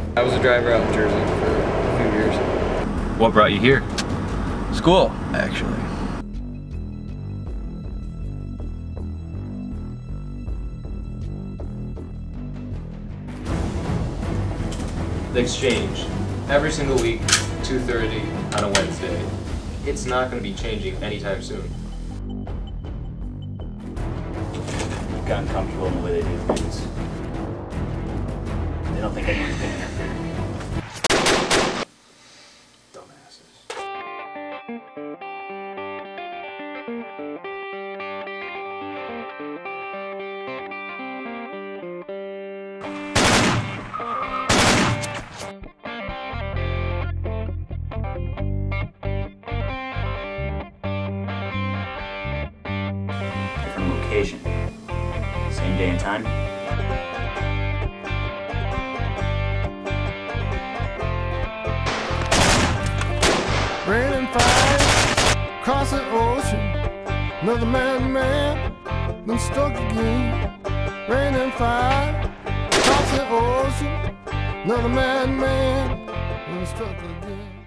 I was a driver out in Jersey for a few years. What brought you here? School, actually. The exchange, every single week, 2:30 on a Wednesday. It's not going to be changing anytime soon. I've gotten comfortable in the way they do things. They don't think anyone's been here. Dumbasses. Different location. Same day and time. Rain and fire, across the ocean. Another man, been struck again. Rain and fire, across the ocean. Another man, been struck again.